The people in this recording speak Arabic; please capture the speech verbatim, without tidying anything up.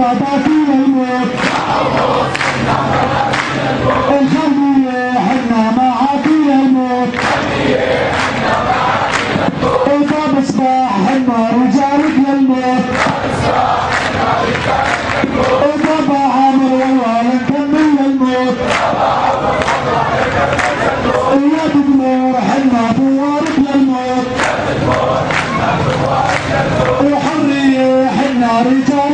فضاك للموت الخلية حنا معاك للموت إذا بصباح حنا رجالك للموت إذا بعمر والله نكمل للموت يا دمور حنا ثوارك للموت وحرية حنا رجال